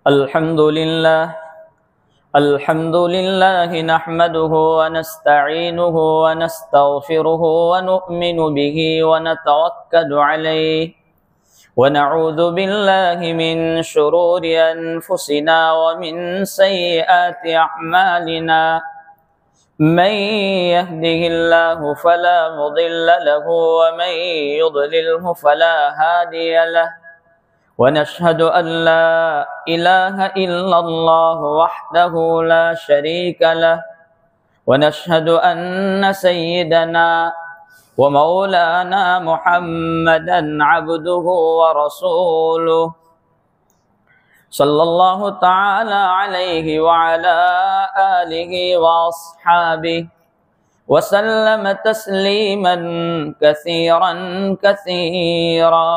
الحمد لله نحمده ونستعينه ونستغفره ونؤمن به ونتوكل عليه ونعوذ بالله من شرور أنفسنا ومن سيئات أعمالنا من يهده الله فلا مضل له ومن يضلله فلا هادي له ونشهد أن لا إله إلا الله وحده لا شريك له ونشهد أن سيدنا ومولانا محمدا عبده ورسوله صلى الله تعالى عليه وعلى آله وأصحابه وسلم تسليما كثيرا كثيرا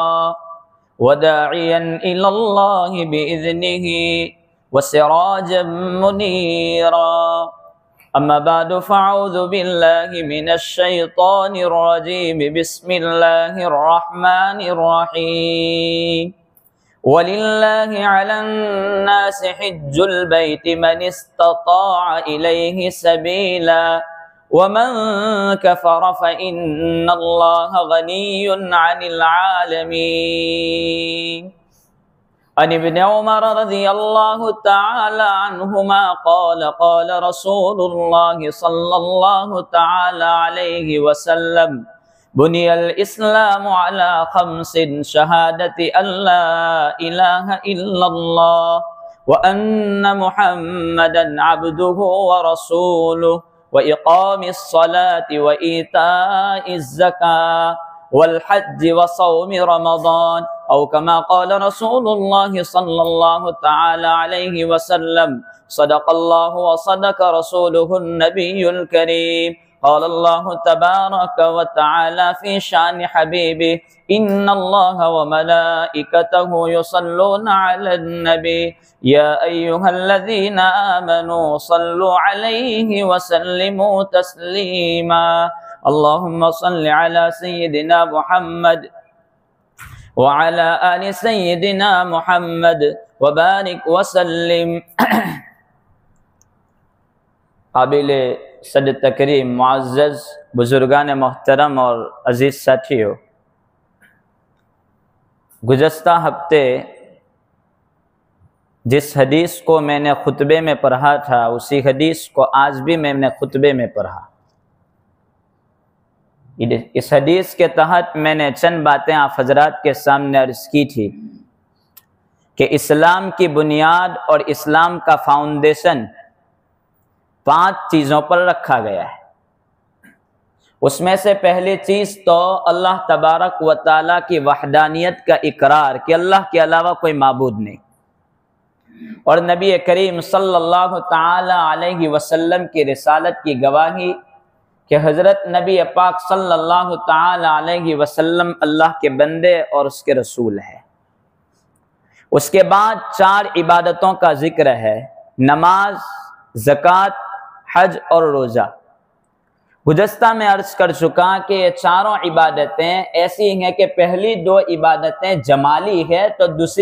وداعيا إلى الله بإذنه وسراجا منيرا أما بعد فأعوذ بالله من الشيطان الرجيم بسم الله الرحمن الرحيم ولله على الناس حج البيت من استطاع إليه سبيلا ومن كفر فإن الله غني عن العالمين عن ابن عمر رضي الله تعالى عنهما قال قال رسول الله صلى الله تعالى عليه وسلم بني الإسلام على 5 شهادة أن لا إله إلا الله وأن محمدا عبده ورسوله وإقام الصلاة وإيتاء الزكاة والحج وصوم رمضان أو كما قال رسول الله صلى الله تعالى عليه وسلم صدق الله وصدق رسوله النبي الكريم قال الله تبارك وتعالى في شأن حبيبه إن الله وملائكته يصلون على النبي يا أيها الذين آمنوا صلوا عليه وسلموا تسليما اللهم صل على سيدنا محمد وعلى آل سيدنا محمد وبارك وسلم قابل صد تکریم معزز بزرگان محترم اور عزیز ساتھیو، گزشتہ ہفتے جس حدیث کو میں نے خطبے میں پڑھا تھا اسی حدیث کو آج بھی میں نے خطبے میں پڑھا۔ اس حدیث کے تحت میں نے چند باتیں آپ حضرات کے سامنے عرض کی تھی کہ اسلام کی بنیاد اور اسلام کا فاؤنڈیشن 5 چیزوں پر رکھا گیا ہے۔ اس میں سے پہلی چیز تو اللہ تبارک و تعالیٰ کی وحدانیت کا اقرار کہ اللہ کے علاوہ کوئی معبود نہیں، اور نبی کریم صلی اللہ تعالی علیہ وسلم کی رسالت کی گواہی کہ حضرت نبی پاک صلی اللہ تعالی علیہ وسلم اللہ کے بندے اور اس کے رسول ہے۔ اس کے بعد 4 عبادتوں کا ذکر ہے، نماز، زکوٰۃ، حج اور روزہ۔ گزشتہ میں عرض کر چکا کہ یہ چاروں عبادتیں ایسی ہیں کہ پہلی 2 عبادتیں جمالی ہے تو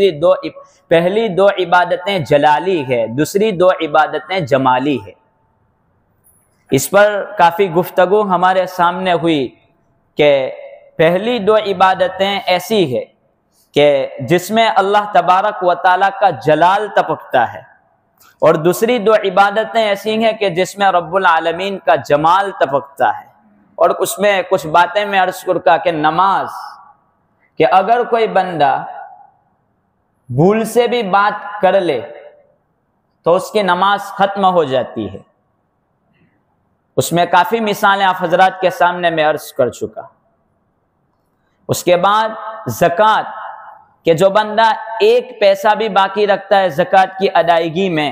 پہلی 2 عبادتیں جلالی ہے، دوسری 2 عبادتیں جمالی ہے۔ اس پر کافی گفتگو ہمارے سامنے ہوئی کہ پہلی 2 عبادتیں ایسی ہے کہ جس میں اللہ تبارک و تعالیٰ کا جلال ٹپکتا ہے، اور دوسری 2 عبادتیں ایسی ہیں کہ جس میں رب العالمین کا جمال ٹپکتا ہے۔ اور اس میں کچھ باتیں میں عرض کرتا کہ نماز، کہ اگر کوئی بندہ بھول سے بھی بات کر لے تو اس کی نماز ختم ہو جاتی ہے۔ اس میں کافی مثالیں آپ حضرات کے سامنے میں عرض کر چکا۔ اس کے بعد زکوٰۃ، کہ جو بندہ 1 پیسہ بھی باقی رکھتا ہے زکوٰۃ کی ادائیگی میں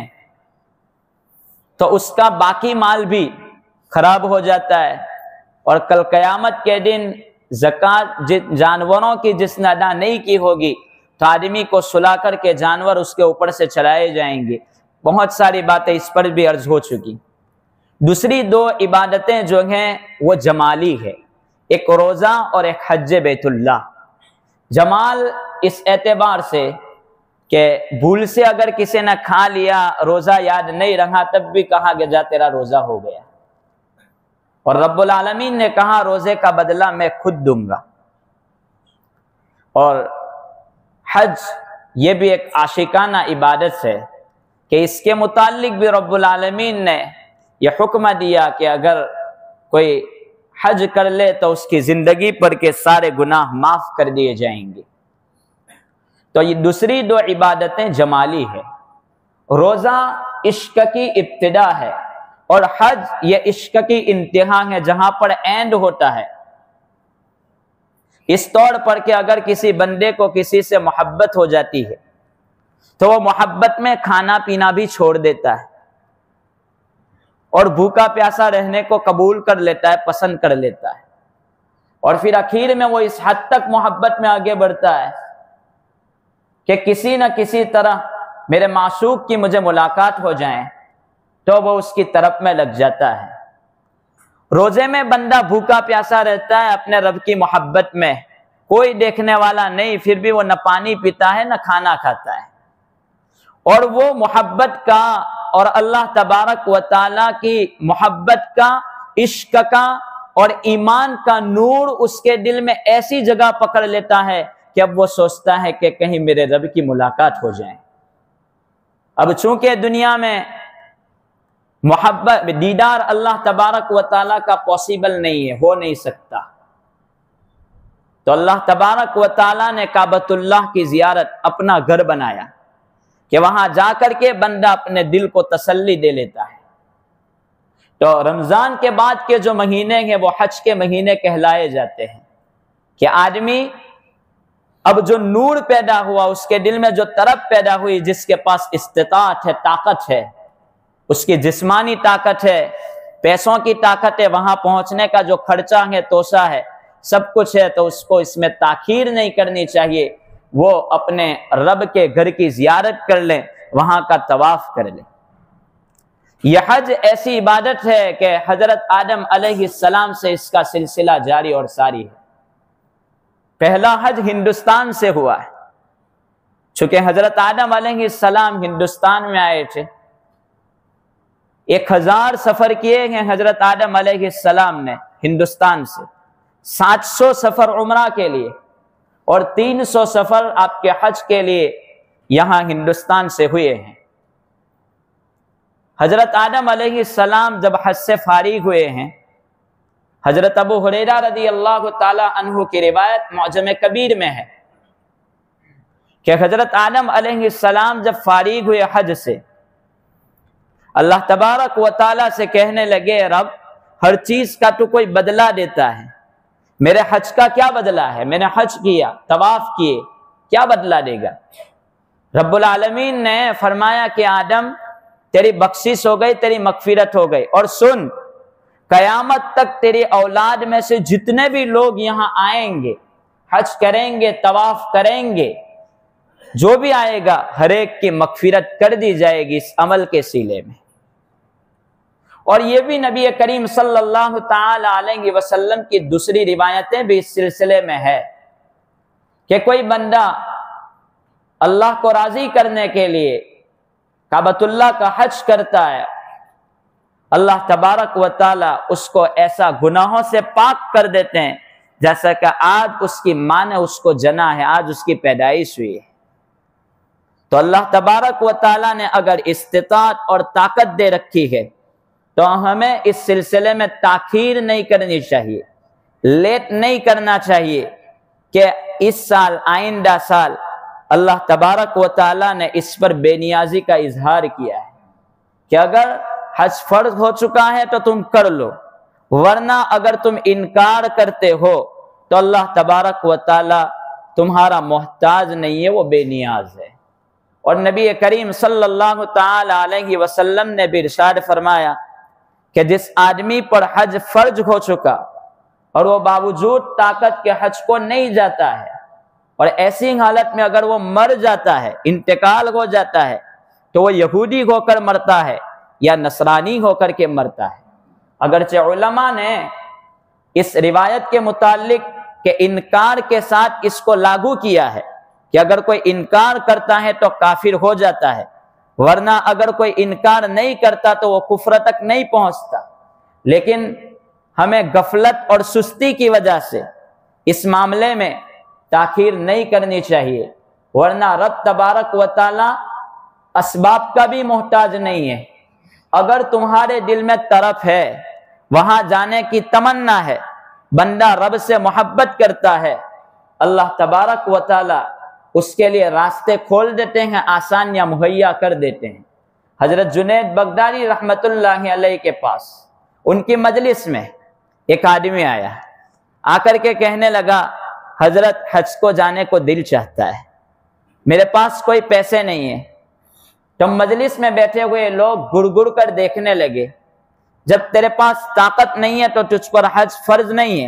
تو اس کا باقی مال بھی خراب ہو جاتا ہے، اور کل قیامت کے دن زکوٰۃ جانوروں کی جس نے ادا نہیں کی ہوگی تو آدمی کو سلا کر کے جانور اس کے اوپر سے چلائے جائیں گے۔ بہت ساری باتیں اس پر بھی عرض ہو چکی۔ دوسری 2 عبادتیں جو ہیں وہ جمالی ہے، ایک روزہ اور ایک حج بیت اللہ۔ جمال اس اعتبار سے کہ بھول سے اگر کسی نے کھا لیا، روزہ یاد نہیں رہا، تب بھی کہا کہ جا تیرا روزہ ہو گیا، اور رب العالمین نے کہا روزے کا بدلہ میں خود دوں گا۔ اور حج یہ بھی ایک عاشقانہ عبادت ہے کہ اس کے متعلق بھی رب العالمین نے یہ حکم دیا کہ اگر کوئی حج کر لے تو اس کی زندگی پر کے سارے گناہ معاف کر دیے جائیں گے۔ تو یہ دوسری دو عبادتیں جمالی ہے۔ روزہ عشق کی ابتدا ہے اور حج یہ عشق کی انتہا ہے، جہاں پر اینڈ ہوتا ہے، اس طور پر کہ اگر کسی بندے کو کسی سے محبت ہو جاتی ہے تو وہ محبت میں کھانا پینا بھی چھوڑ دیتا ہے اور بھوکا پیاسا رہنے کو قبول کر لیتا ہے، پسند کر لیتا ہے، اور پھر آخر میں وہ اس حد تک محبت میں آگے بڑھتا ہے کہ کسی نہ کسی طرح میرے معشوق کی مجھے ملاقات ہو جائیں تو وہ اس کی طرف میں لگ جاتا ہے۔ روزے میں بندہ بھوکا پیاسا رہتا ہے اپنے رب کی محبت میں، کوئی دیکھنے والا نہیں، پھر بھی وہ نہ پانی پیتا ہے نہ کھانا کھاتا ہے، اور وہ محبت کا اور اللہ تبارک و تعالیٰ کی محبت کا، عشق کا اور ایمان کا نور اس کے دل میں ایسی جگہ پکڑ لیتا ہے کہ اب وہ سوچتا ہے کہ کہیں میرے رب کی ملاقات ہو جائے۔ اب چونکہ دنیا میں محبت دیدار اللہ تبارک و تعالیٰ کا پاسبل نہیں ہے، ہو نہیں سکتا، تو اللہ تبارک و تعالیٰ نے کعبۃ اللہ کی زیارت اپنا گھر بنایا کہ وہاں جا کر کے بندہ اپنے دل کو تسلی دے لیتا ہے۔ تو رمضان کے بعد کے جو مہینے ہیں وہ حج کے مہینے کہلائے جاتے ہیں کہ آدمی اب جو نور پیدا ہوا، اس کے دل میں جو طرف پیدا ہوئی، جس کے پاس استطاعت ہے، طاقت ہے، اس کی جسمانی طاقت ہے، پیسوں کی طاقت ہے، وہاں پہنچنے کا جو خرچہ ہے، توسہ ہے، سب کچھ ہے، تو اس کو اس میں تاخیر نہیں کرنی چاہیے، وہ اپنے رب کے گھر کی زیارت کر لیں، وہاں کا طواف کر لیں۔ یہ حج ایسی عبادت ہے کہ حضرت آدم علیہ السلام سے اس کا سلسلہ جاری اور ساری ہے۔ پہلا حج ہندوستان سے ہوا ہے، چونکہ حضرت آدم علیہ السلام ہندوستان میں آئے تھے، 1000 سفر کیے ہیں حضرت آدم علیہ السلام نے ہندوستان سے، 700 سفر عمرہ کے لیے اور 300 سفر آپ کے حج کے لیے یہاں ہندوستان سے ہوئے ہیں۔ حضرت آدم علیہ السلام جب حج سے فارغ ہوئے ہیں، حضرت ابو ہریرہ رضی اللہ تعالی عنہ کی روایت معجم کبیر میں ہے کہ حضرت آدم علیہ السلام جب فارغ ہوئے حج سے، اللہ تبارک و تعالیٰ سے کہنے لگے، رب ہر چیز کا تو کوئی بدلہ دیتا ہے، میرے حج کا کیا بدلہ ہے؟ میں نے حج کیا، طواف کیے، کیا بدلہ دے گا؟ رب العالمین نے فرمایا کہ آدم تیری بخشش ہو گئی، تیری مغفرت ہو گئی، اور سن، قیامت تک تیری اولاد میں سے جتنے بھی لوگ یہاں آئیں گے، حج کریں گے، طواف کریں گے، جو بھی آئے گا ہر ایک کی مغفرت کر دی جائے گی اس عمل کے سلے میں۔ اور یہ بھی نبی کریم صلی اللہ تعالی علیہ وسلم کی دوسری روایتیں بھی اس سلسلے میں ہے کہ کوئی بندہ اللہ کو راضی کرنے کے لیے کعبۃ اللہ کا حج کرتا ہے، اللہ تبارک و تعالی اس کو ایسا گناہوں سے پاک کر دیتے ہیں جیسا کہ آج اس کی ماں نے اس کو جنا ہے، آج اس کی پیدائش ہوئی ہے۔ تو اللہ تبارک و تعالی نے اگر استطاعت اور طاقت دے رکھی ہے تو ہمیں اس سلسلے میں تاخیر نہیں کرنی چاہیے، لیٹ نہیں کرنا چاہیے کہ اس سال، آئندہ سال اللہ تبارک و تعالی نے اس پر بے نیازی کا اظہار کیا ہے کہ اگر حج فرض ہو چکا ہے تو تم کر لو، ورنہ اگر تم انکار کرتے ہو تو اللہ تبارک و تعالی تمہارا محتاج نہیں ہے، وہ بے نیاز ہے۔ اور نبی کریم صلی اللہ تعالی علیہ وسلم نے بھی ارشاد فرمایا کہ جس آدمی پر حج فرض ہو چکا اور وہ باوجود طاقت کے حج کو نہیں جاتا ہے، اور ایسی حالت میں اگر وہ مر جاتا ہے، انتقال ہو جاتا ہے، تو وہ یہودی ہو کر مرتا ہے یا نصرانی ہو کر کے مرتا ہے۔ اگرچہ علماء نے اس روایت کے متعلق کہ انکار کے ساتھ اس کو لاگو کیا ہے کہ اگر کوئی انکار کرتا ہے تو کافر ہو جاتا ہے، ورنہ اگر کوئی انکار نہیں کرتا تو وہ کفر تک نہیں پہنچتا۔ لیکن ہمیں غفلت اور سستی کی وجہ سے اس معاملے میں تاخیر نہیں کرنی چاہیے، ورنہ رب تبارک و تعالی اسباب کا بھی محتاج نہیں ہے۔ اگر تمہارے دل میں طرف ہے، وہاں جانے کی تمنا ہے، بندہ رب سے محبت کرتا ہے، اللہ تبارک و تعالی اس کے لیے راستے کھول دیتے ہیں، آسانیاں مہیا کر دیتے ہیں۔ حضرت جنید بغدادی رحمت اللہ علیہ کے پاس ان کی مجلس میں ایک آدمی آیا، آ کر کے کہنے لگا حضرت حج کو جانے کو دل چاہتا ہے، میرے پاس کوئی پیسے نہیں ہیں۔ تو مجلس میں بیٹھے ہوئے لوگ گڑ گڑ کر دیکھنے لگے، جب تیرے پاس طاقت نہیں ہے تو تجھ پر حج فرض نہیں ہے،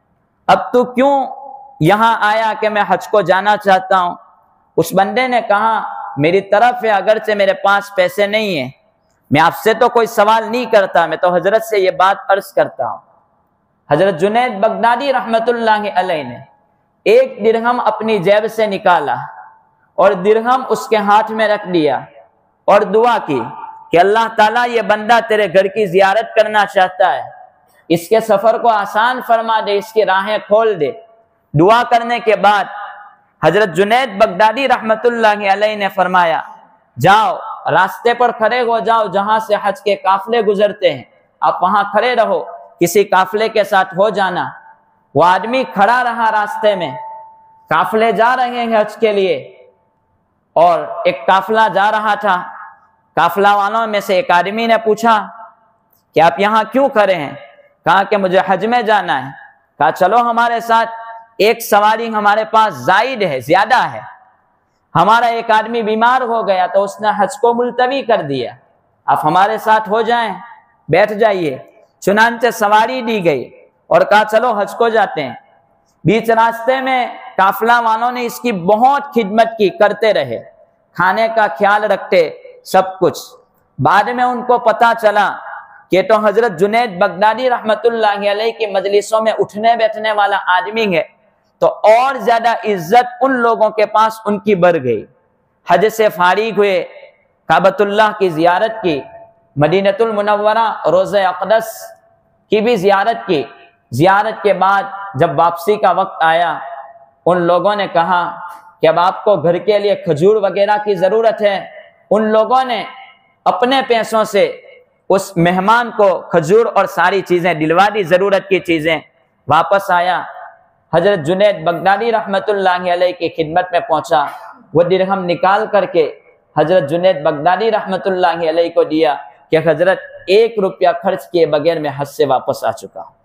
اب تو کیوں یہاں آیا کہ میں حج کو جانا چاہتا ہوں؟ اس بندے نے کہا میری طرف ہے، اگرچہ میرے پاس پیسے نہیں ہیں، میں آپ سے تو کوئی سوال نہیں کرتا، میں تو حضرت سے یہ بات عرض کرتا ہوں۔ حضرت جنید بغدادی رحمت اللہ علیہ نے 1 درہم اپنی جیب سے نکالا اور درہم اس کے ہاتھ میں رکھ دیا اور دعا کی کہ اللہ تعالیٰ یہ بندہ تیرے گھر کی زیارت کرنا چاہتا ہے، اس کے سفر کو آسان فرما دے، اس کی راہیں کھول دے۔ دعا کرنے کے بعد حضرت جنید بغدادی رحمت اللہ علیہ نے فرمایا جاؤ راستے پر کھڑے ہو جاؤ، جہاں سے حج کے قافلے گزرتے ہیں، آپ وہاں کھڑے رہو، کسی قافلے کے ساتھ ہو جانا۔ وہ آدمی کھڑا رہا راستے میں، قافلے جا رہے ہیں حج کے لیے، اور ایک قافلہ جا رہا تھا۔ قافلہ والوں میں سے ایک آدمی نے پوچھا کہ آپ یہاں کیوں کھڑے ہیں؟ کہا کہ مجھے حج میں جانا ہے۔ کہا چلو ہمارے ساتھ، ایک سواری ہمارے پاس زائد ہے، زیادہ ہے، ہمارا ایک آدمی بیمار ہو گیا تو اس نے حج کو ملتوی کر دیا، آپ ہمارے ساتھ ہو جائیں، بیٹھ جائیے۔ چنانچہ سواری دی گئی اور کہا چلو حج کو جاتے ہیں۔ بیچ راستے میں قافلہ والوں نے اس کی بہت خدمت کی، کرتے رہے، کھانے کا خیال رکھتے، سب کچھ۔ بعد میں ان کو پتا چلا کہ تو حضرت جنید بغدادی رحمت اللہ علیہ کی مجلسوں میں اٹھنے بیٹھنے والا آدمی ہے، تو اور زیادہ عزت ان لوگوں کے پاس ان کی بڑھ گئی۔ حج سے فارغ ہوئے، کعبۃ اللہ کی زیارت کی، مدینۃ المنورہ روضہ اقدس کی بھی زیارت کی۔ زیارت کے بعد جب واپسی کا وقت آیا، ان لوگوں نے کہا کہ اب آپ کو گھر کے لیے کھجور وغیرہ کی ضرورت ہے۔ ان لوگوں نے اپنے پیسوں سے اس مہمان کو کھجور اور ساری چیزیں دلوا دی، ضرورت کی چیزیں۔ واپس آیا، حضرت جنید بغدادی رحمت اللہ علیہ کی خدمت میں پہنچا، وہ درہم نکال کر کے حضرت جنید بغدادی رحمت اللہ علیہ کو دیا کہ حضرت 1 روپیہ خرچ کیے بغیر میں حج سے واپس آ چکا ہوں۔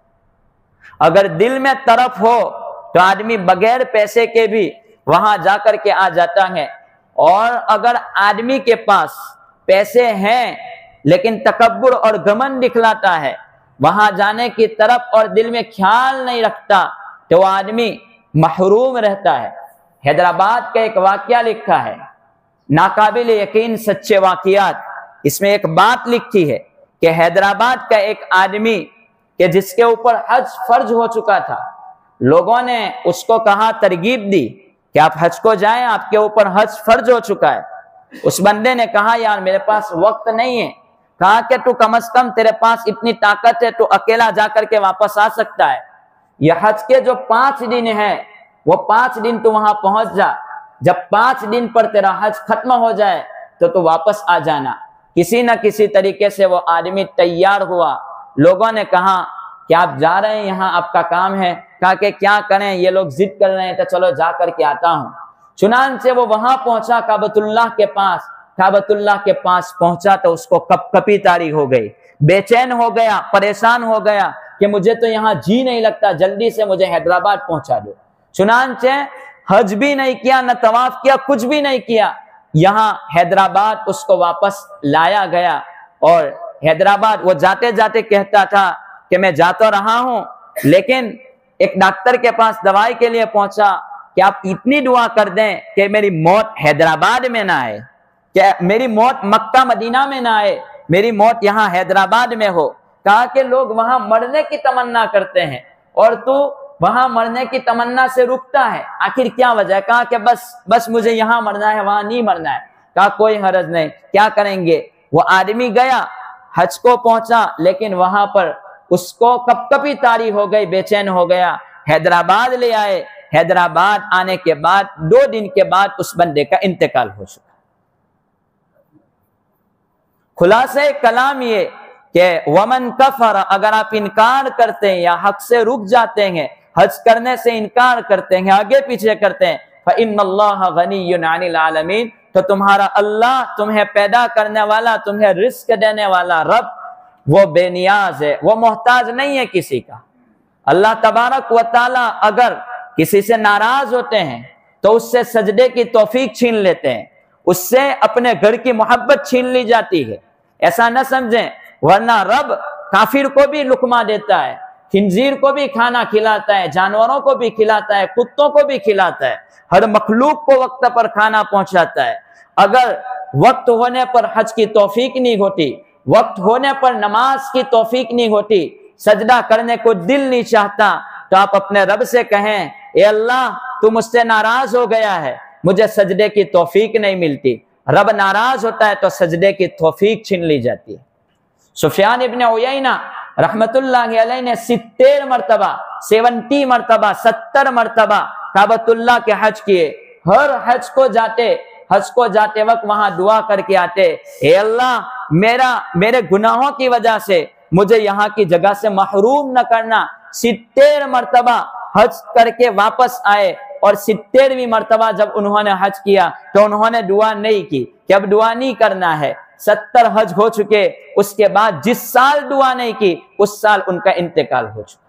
اگر دل میں طرف ہو تو آدمی بغیر پیسے کے بھی وہاں جا کر کے آ جاتا ہے، اور اگر آدمی کے پاس پیسے ہیں لیکن تکبر اور گھمنڈ دکھلاتا ہے، وہاں جانے کی طرف اور دل میں خیال نہیں رکھتا، تو وہ آدمی محروم رہتا ہے۔ حیدرآباد کا ایک واقعہ لکھا ہے، ناقابل یقین سچے واقعات۔ اس میں ایک بات لکھی ہے کہ حیدرآباد کا ایک آدمی کہ جس کے اوپر حج فرض ہو چکا تھا، لوگوں نے اس کو کہا، ترغیب دی کہ آپ حج کو جائیں، آپ کے اوپر حج فرض ہو چکا ہے۔ اس بندے نے کہا یار میرے پاس وقت نہیں ہے۔ کہا کہ تو کم از کم تیرے پاس اتنی طاقت ہے، تو اکیلا جا کر کے واپس آ سکتا ہے۔ یہ حج کے جو 5 دن ہیں، وہ 5 دن تو وہاں پہنچ جا، جب 5 دن پر تیرا حج ختم ہو جائے تو واپس آ جانا۔ کسی نہ کسی طریقے سے وہ آدمی تیار ہوا۔ لوگوں نے کہا کہ آپ جا رہے ہیں، یہاں آپ کا کام ہے۔ کہا کہ کیا کریں، یہ لوگ ضد کر رہے ہیں، تو چلو جا کر کے آتا ہوں۔ چنانچہ وہ وہاں پہنچا کعبۃ اللہ کے پاس۔ کعبۃ اللہ کے پاس پہنچا تو اس کو کپ کپی طاری ہو گئی، بے چین ہو گیا، پریشان ہو گیا کہ مجھے تو یہاں جی نہیں لگتا، جلدی سے مجھے حیدرآباد پہنچا دو۔ چنانچہ حج بھی نہیں کیا، نہ طواف کیا، کچھ بھی نہیں کیا، یہاں حیدرآباد اس کو واپس لایا گیا۔ اور حیدرآباد وہ جاتے جاتے کہتا تھا کہ میں جاتا رہا ہوں، لیکن ایک ڈاکٹر کے پاس دوائی کے لیے پہنچا کہ آپ اتنی دعا کر دیں کہ میری موت حیدرآباد میں نہ آئے، کہ میری موت مکہ مدینہ میں نہ آئے، میری موت یہاں حیدرآباد میں ہو۔ کہا کہ لوگ وہاں مرنے کی تمنا کرتے ہیں اور تو وہاں مرنے کی تمنا سے رکتا ہے؟ آخر کیا وجہ ہے؟ کہا کہ بس مجھے یہاں مرنا ہے، وہاں نہیں مرنا ہے۔ کہا کوئی حرج نہیں، کیا کریں گے؟ وہ آدمی گیا، حج کو پہنچا، لیکن وہاں پر اس کو کب کبھی طاری ہو گئی، بے چین ہو گیا، حیدرآباد لے آئے۔ حیدرآباد آنے کے بعد 2 دن کے بعد اس بندے کا انتقال ہو چکا۔ خلاصہ کلام یہ کہ ومن کفر، اگر آپ انکار کرتے ہیں یا حق سے رک جاتے ہیں، حج کرنے سے انکار کرتے ہیں، آگے پیچھے کرتے ہیں، فإن اللہ غنی عن العالمین، تو تمہارا اللہ، تمہیں پیدا کرنے والا، تمہیں رزق دینے والا رب، وہ بے نیاز ہے، وہ محتاج نہیں ہے کسی کا۔ اللہ تبارک و تعالی اگر کسی سے ناراض ہوتے ہیں تو اس سے سجدے کی توفیق چھین لیتے ہیں، اس سے اپنے گھر کی محبت چھین لی جاتی ہے۔ ایسا نہ سمجھیں، ورنہ رب کافر کو بھی لقمہ دیتا ہے، خنزیر کو بھی کھانا کھلاتا ہے، جانوروں کو بھی کھلاتا ہے، کتوں کو بھی کھلاتا ہے، ہر مخلوق کو وقت پر کھانا پہنچاتا ہے۔ اگر وقت ہونے پر حج کی توفیق نہیں ہوتی، وقت ہونے پر نماز کی توفیق نہیں ہوتی، سجدہ کرنے کو دل نہیں چاہتا، تو آپ اپنے رب سے کہیں، اے اللہ تو مجھ سے ناراض ہو گیا ہے، مجھے سجدے کی توفیق نہیں ملتی۔ رب ناراض ہوتا ہے تو سجدے کی توفیق چھین لی جاتی ہے۔ سفیان ابن عیینہ رحمت اللہ علیہ نے 70 مرتبہ 70 مرتبہ کعبۃ اللہ کے حج کیے۔ ہر حج کو جاتے وقت وہاں دعا کر کے آتے، اے اللہ میرے گناہوں کی وجہ سے مجھے یہاں کی جگہ سے محروم نہ کرنا۔ 70 مرتبہ حج کر کے واپس آئے، اور 70ویں مرتبہ جب انہوں نے حج کیا تو انہوں نے دعا نہیں کی کہ اب دعا نہیں کرنا ہے۔ 70 حج ہو چکے، اس کے بعد جس سال دعا نہیں کی اس سال ان کا انتقال ہو چکا۔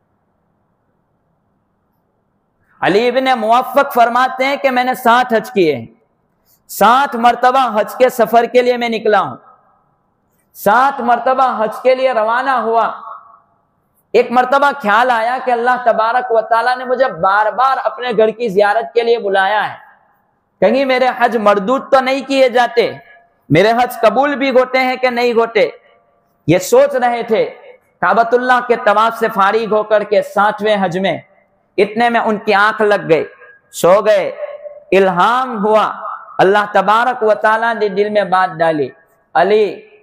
علی ابن موفق فرماتے ہیں کہ میں نے 60 حج کیے ہیں، 60 مرتبہ حج کے سفر کے لیے میں نکلا ہوں، 60 مرتبہ حج کے لیے روانہ ہوا۔ ایک مرتبہ خیال آیا کہ اللہ تبارک و تعالیٰ نے مجھے بار بار اپنے گھر کی زیارت کے لیے بلایا ہے، کہیں میرے حج مردود تو نہیں کیے جاتے، میرے حج قبول بھی ہوتے ہیں کہ نہیں ہوتے۔ یہ سوچ رہے تھے، کعبۃ اللہ کے طواف سے فارغ ہو کر کے 60ویں حج میں، اتنے میں ان کی آنکھ لگ گئی، سو گئے۔ الہام ہوا، اللہ تبارک و تعالیٰ نے دل میں بات ڈالی، علی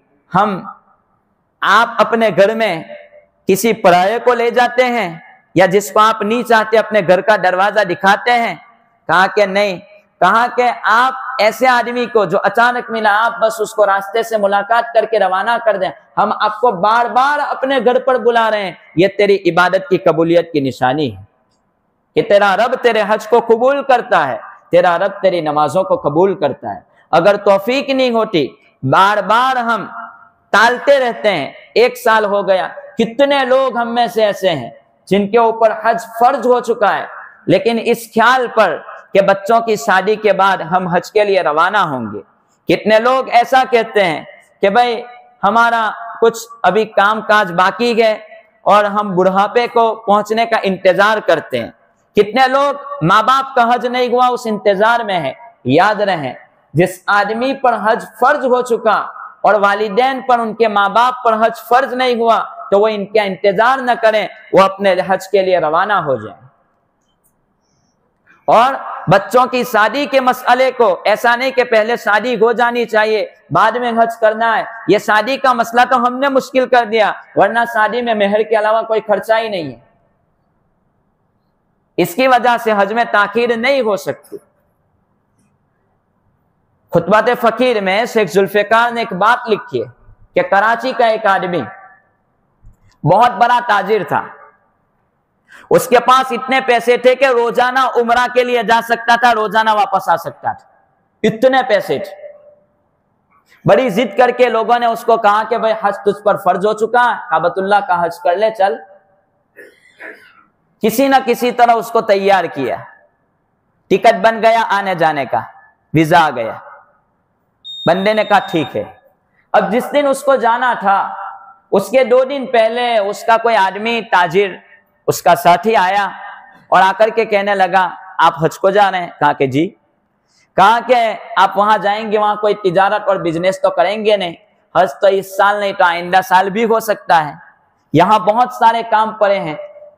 آپ اپنے گھر میں کسی پرائے کو لے جاتے ہیں یا جس کو آپ نہیں چاہتے اپنے گھر کا دروازہ دکھاتے ہیں؟ کہا کہ نہیں۔ کہا کہ آپ ایسے آدمی کو جو اچانک ملا، آپ بس اس کو راستے سے ملاقات کر کے روانہ کر دیں، ہم آپ کو بار بار اپنے گھر پر بلا رہے ہیں، یہ تیری عبادت کی قبولیت کی نشانی ہے کہ تیرا رب تیرے حج کو قبول کرتا ہے، تیرا رب تیری نمازوں کو قبول کرتا ہے۔ اگر توفیق نہیں ہوتی، بار بار ہم ٹالتے رہتے ہیں، 1 سال ہو گیا، کتنے لوگ ہم میں سے ایسے ہیں جن کے اوپر حج فرض ہو چکا ہے، لیکن اس خیال پر کہ بچوں کی شادی کے بعد ہم حج کے لیے روانہ ہوں گے۔ کتنے لوگ ایسا کہتے ہیں کہ بھائی ہمارا کچھ ابھی کام کاج باقی ہے اور ہم بڑھاپے کو پہنچنے کا انتظار کرتے ہیں۔ کتنے لوگ ماں باپ کا حج نہیں ہوا اس انتظار میں ہے۔ یاد رہیں، جس آدمی پر حج فرض ہو چکا اور والدین پر، ان کے ماں باپ پر حج فرض نہیں ہوا، تو وہ ان کا انتظار نہ کریں، وہ اپنے حج کے لیے روانہ ہو جائیں۔ اور بچوں کی شادی کے مسئلے کو ایسا نہیں کہ پہلے شادی ہو جانی چاہیے بعد میں حج کرنا ہے، یہ شادی کا مسئلہ تو ہم نے مشکل کر دیا، ورنہ شادی میں مہر کے علاوہ کوئی خرچہ ہی نہیں ہے، اس کی وجہ سے حج میں تاخیر نہیں ہو سکتی۔ خطبۃ فقیر میں شیخ ذوالفقار نے ایک بات لکھی ہے کہ کراچی کا ایک آدمی بہت بڑا تاجر تھا، اس کے پاس اتنے پیسے تھے کہ روزانہ عمرہ کے لیے جا سکتا تھا، روزانہ واپس آ سکتا تھا، اتنے پیسے تھے۔ بڑی ضد کر کے لوگوں نے اس کو کہا کہ بھائی حج تجھ پر فرض ہو چکا ہے، کعبۃ اللہ کا حج کر لے، چل۔ کسی نہ کسی طرح اس کو تیار کیا، ٹکٹ بن گیا آنے جانے کا، ویزا آ گیا۔ بندے نے کہا ٹھیک ہے۔ اب جس دن اس کو جانا تھا، اس کے 2 دن پہلے اس کا کوئی آدمی تاجر، اس کا ساتھی آیا اور آ کر کے کہنے لگا آپ حج کو جا رہے ہیں؟ کہا کہ جی۔ کہا کہ آپ وہاں جائیں گے، وہاں کوئی تجارت اور بزنس تو کریں گے نہیں، حج تو اس سال نہیں تو آئندہ سال بھی ہو سکتا ہے، یہاں بہت سارے کام پڑے ہیں،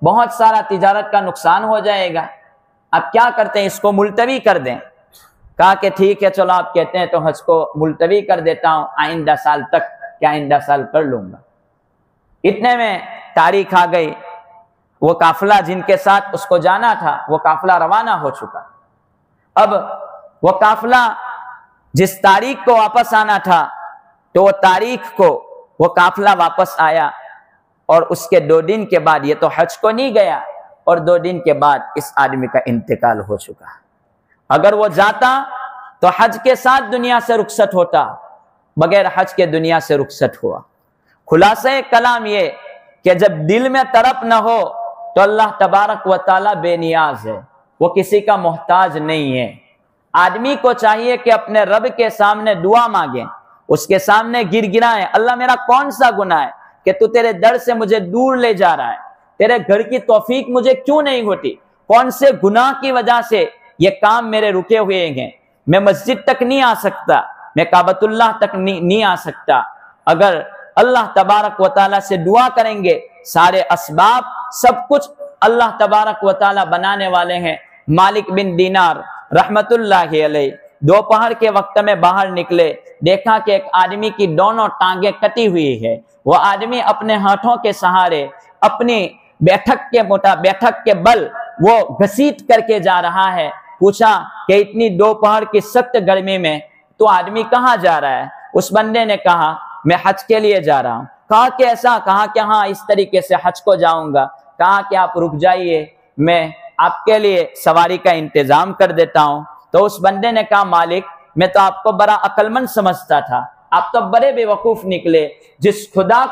بہت سارا تجارت کا نقصان ہو جائے گا، اب کیا کرتے ہیں، اس کو ملتوی کر دیں۔ کہا کہ ٹھیک ہے چلو آپ کہتے ہیں تو حج کو ملتوی کر دیتا ہوں، آئندہ سال تک، کیا آئندہ سال کر لوں گا۔ اتنے میں تاریخ آ گئی، وہ قافلہ جن کے ساتھ اس کو جانا تھا وہ قافلہ روانہ ہو چکا۔ اب وہ قافلہ جس تاریخ کو واپس آنا تھا تو وہ تاریخ کو وہ قافلہ واپس آیا، اور اس کے 2 دن کے بعد، یہ تو حج کو نہیں گیا، اور 2 دن کے بعد اس آدمی کا انتقال ہو چکا۔ اگر وہ جاتا تو حج کے ساتھ دنیا سے رخصت ہوتا، بغیر حج کے دنیا سے رخصت ہوا۔ خلاصہ کلام یہ کہ جب دل میں طرف نہ ہو تو اللہ تبارک و تعالیٰ بے نیاز ہے، وہ کسی کا محتاج نہیں ہے۔ آدمی کو چاہیے کہ اپنے رب کے سامنے دعا مانگیں، اس کے سامنے گر گرائیں، اللہ میرا کون سا گناہ ہے کہ تو تیرے در سے مجھے دور لے جا رہا ہے، تیرے گھر کی توفیق مجھے کیوں نہیں ہوتی، کون سے گناہ کی وجہ سے یہ کام میرے رکے ہوئے ہیں، میں مسجد تک نہیں آ سکتا، میں کعبۃ اللہ تک نہیں آ سکتا۔ اگر اللہ تبارک و تعالیٰ سے دعا کریں گے، سارے اسباب سب کچھ اللہ تبارک و تعالیٰ بنانے والے ہیں۔ مالک بن دینار رحمت اللہ علیہ دوپہر کے وقت میں باہر نکلے، دیکھا کہ ایک آدمی کی دونوں ٹانگیں کٹی ہوئی ہے، وہ آدمی اپنے ہاتھوں کے سہارے اپنی بیٹھک کے بل وہ گھسیٹ کر کے جا رہا ہے۔ پوچھا کہ اتنی دوپہر کی سخت گرمی میں تو آدمی کہاں جا رہا ہے؟ اس بندے نے کہا میں حج کے لیے جا رہا ہوں۔ کہا کہ ایسا؟ کہا کہ ہاں اس طریقے سے حج کو جاؤں گا۔ کہا کہ آپ رک جائیے، میں آپ کے لیے سواری کا انتظام کر دیتا ہوں۔ تو اس بندے نے کہا مالک میں تو آپ کو بڑا عقل مند سمجھتا تھا، آپ تو بڑے بے وقوف نکلے۔ جس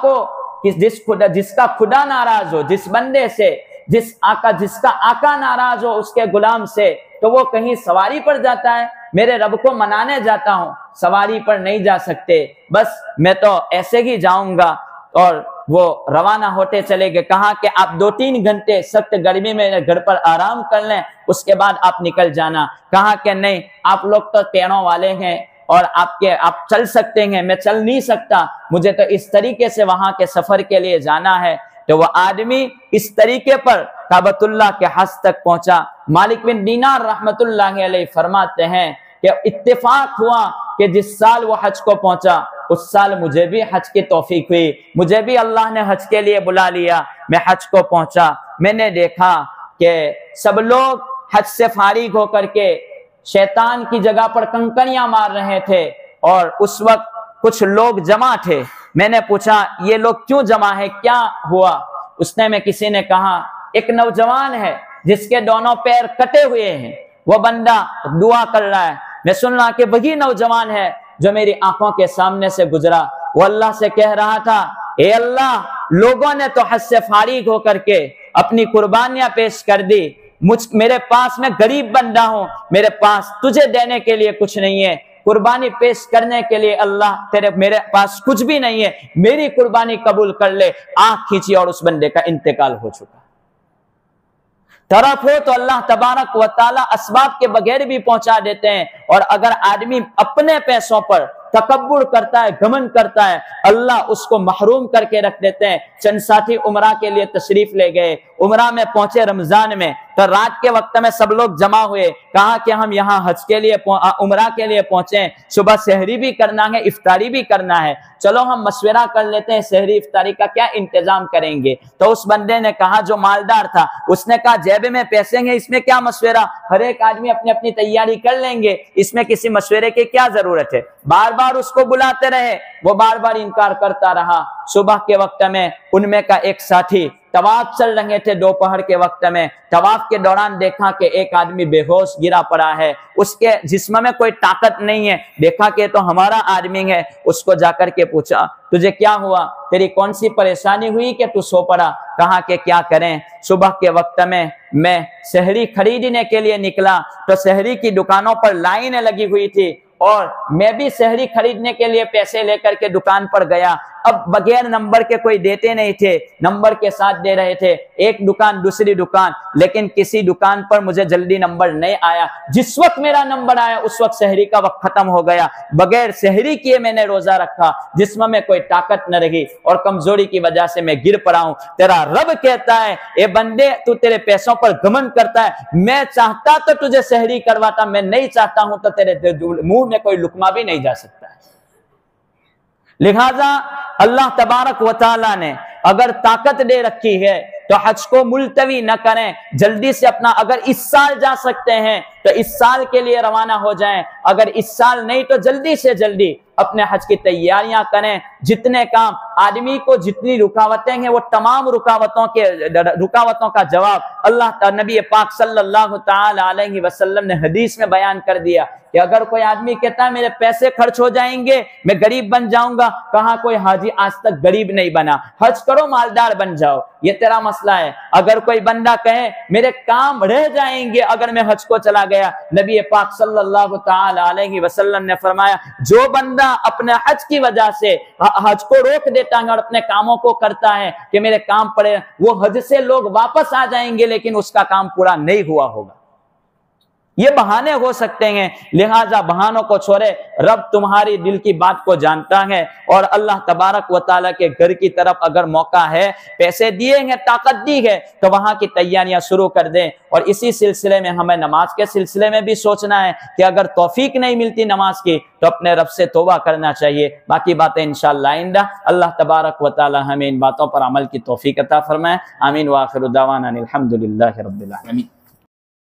کا خدا ناراض ہو، جس بندے سے جس کا آقا ناراض ہو اس کے غلام سے، تو وہ کہیں سواری پر جاتا ہے؟ میرے رب کو منانے جاتا ہوں، سواری پر نہیں جا سکتے، بس میں تو ایسے ہی جاؤں گا۔ اور وہ روانہ ہوتے چلے گئے۔ کہا کہ آپ 2-3 گھنٹے سخت گرمی میں گھر پر آرام کر لیں، اس کے بعد آپ نکل جانا۔ کہا کہ نہیں، آپ لوگ تو پیروں والے ہیں اور آپ چل سکتے ہیں، میں چل نہیں سکتا، مجھے تو اس طریقے سے وہاں کے سفر کے لیے جانا ہے۔ تو وہ آدمی اس طریقے پر کعبۃ اللہ کے حج تک پہنچا۔ مالک بن دینار رحمت اللہ علیہ فرماتے ہیں کہ اتفاق ہوا کہ جس سال وہ حج کو پہنچا اس سال مجھے بھی حج کی توفیق ہوئی، مجھے بھی اللہ نے حج کے لیے بلا لیا۔ میں حج کو پہنچا، میں نے دیکھا کہ سب لوگ حج سے فارغ ہو کر کے شیطان کی جگہ پر کنکریاں مار رہے تھے، اور اس وقت کچھ لوگ جمع تھے۔ میں نے پوچھا یہ لوگ کیوں جمع ہے، کیا ہوا؟ اس نے کسی نے کہا ایک نوجوان ہے جس کے دونوں پیر کٹے ہوئے ہیں، وہ بندہ دعا کر رہا ہے۔ میں سن رہا کہ وہی نوجوان ہے جو میری آنکھوں کے سامنے سے گزرا، وہ اللہ سے کہہ رہا تھا اے اللہ، لوگوں نے تو حج سے فارغ ہو کر کے اپنی قربانیاں پیش کر دی، میرے پاس میں غریب بندہ ہوں، میرے پاس تجھے دینے کے لیے کچھ نہیں ہے، قربانی پیش کرنے کے لیے اللہ میرے پاس کچھ بھی نہیں ہے، میری قربانی قبول کر لے۔ آنکھ کھینچی اور اس بندے کا انتقال ہو چکا۔ طرف ہو تو اللہ تبارک و تعالیٰ اسباب کے بغیر بھی پہنچا دیتے ہیں، اور اگر آدمی اپنے پیسوں پر تکبر کرتا ہے، گھمنڈ کرتا ہے، اللہ اس کو محروم کر کے رکھ دیتے ہیں۔ چند ساتھی عمرہ کے لیے تشریف لے گئے، عمرہ میں پہنچے رمضان میں، تو رات کے وقت میں سب لوگ جمع ہوئے، کہا کہ ہم یہاں حج کے لیے عمرہ کے لیے پہنچے، صبح سحری بھی کرنا ہے، افطاری بھی کرنا ہے، چلو ہم مشورہ کر لیتے ہیں سحری افطاری کا کیا انتظام کریں گے۔ تو اس بندے نے کہا جو مالدار تھا، اس نے کہا جیب میں پیسے ہیں، اس میں کیا مشورہ، ہر ایک آدمی اپنی اپنی تیاری کر لیں گے، اس میں کسی مشورے کی کیا ضرورت ہے۔ بار بار اس کو بلاتے رہے، وہ بار بار انکار کرتا رہا۔ صبح کے وقت میں ان میں کا ایک ساتھی طواف چل رہے تھے، دوپہر کے وقت میں طواف کے دوران دیکھا کہ ایک آدمی بے ہوش گرا پڑا ہے، اس کے جسم میں کوئی طاقت نہیں ہے، دیکھا کہ تو ہمارا آدمی ہے، اس کو جا کر کے پوچھا تجھے کیا ہوا، تیری کون سی پریشانی ہوئی کہ تو سو پڑا؟ کہا کہ کیا کریں، صبح کے وقت میں سحری خریدنے کے لیے نکلا تو سحری کی دکانوں پر لائنیں لگی ہوئی تھی، اور میں بھی سحری خریدنے کے لیے پیسے لے کر کے دکان پر گیا، اب بغیر نمبر کے کوئی دیتے نہیں تھے، نمبر کے ساتھ دے رہے تھے، ایک دکان دوسری دکان، لیکن کسی دکان پر مجھے جلدی نمبر نہیں آیا، جس وقت میرا نمبر آیا اس وقت سحری کا وقت ختم ہو گیا، بغیر سحری کیے میں نے روزہ رکھا، جسم میں کوئی طاقت نہ رہی اور کمزوری کی وجہ سے میں گر پڑا ہوں۔ تیرا رب کہتا ہے اے بندے تو تیرے پیسوں پر گھمنڈ کرتا ہے، میں چاہتا تو تجھے سحری کرواتا، میں نہیں چاہتا ہوں تو تیرے منہ میں کوئی لقمہ بھی نہیں جا سکتا ہے۔ لہذا اللہ تبارک و تعالی نے اگر طاقت دے رکھی ہے تو حج کو ملتوی نہ کریں، جلدی سے اپنا، اگر اس سال جا سکتے ہیں تو اس سال کے لیے روانہ ہو جائیں، اگر اس سال نہیں تو جلدی سے جلدی اپنے حج کی تیاریاں کریں۔ جتنے کام آدمی کو جتنی رکاوٹیں ہیں وہ تمام رکاوٹوں کا جواب اللہ نبی پاک صلی اللہ تعالی علیہ وسلم نے حدیث میں بیان کر دیا کہ اگر کوئی آدمی کہتا ہے میرے پیسے خرچ ہو جائیں گے میں غریب بن جاؤں گا، کہاں کوئی حاجی آج تک غریب نہیں بنا، حج کرو مالدار بن جاؤ، یہ تیرا مسئلہ ہے۔ اگر کوئی بندہ کہے میرے کام رہ جائیں گے اگر میں حج کو چلا گیا، نبی پاک صلی اللہ تعالی علیہ وسلم نے فرمایا جو بندہ اپنے حج کی وجہ سے حج کو روک دیتا ہے اور اپنے کاموں کو کرتا ہے کہ میرے کام پڑے، وہ حج سے لوگ واپس آ جائیں گے لیکن اس کا کام پورا نہیں ہوا ہوگا۔ یہ بہانے ہو سکتے ہیں، لہٰذا بہانوں کو چھوڑے، رب تمہاری دل کی بات کو جانتا ہے، اور اللہ تبارک و تعالیٰ کے گھر کی طرف اگر موقع ہے، پیسے دیے ہیں، طاقت دی ہے تو وہاں کی تیاریاں شروع کر دیں۔ اور اسی سلسلے میں ہمیں نماز کے سلسلے میں بھی سوچنا ہے کہ اگر توفیق نہیں ملتی نماز کی تو اپنے رب سے توبہ کرنا چاہیے۔ باقی باتیں انشاءاللہ آئندہ، اللہ تبارک و تعالیٰ ہمیں ان باتوں پر عمل کی توفیق عطا فرمائے۔ آمین وآخر دعوانا الحمدللہ رب العالمین۔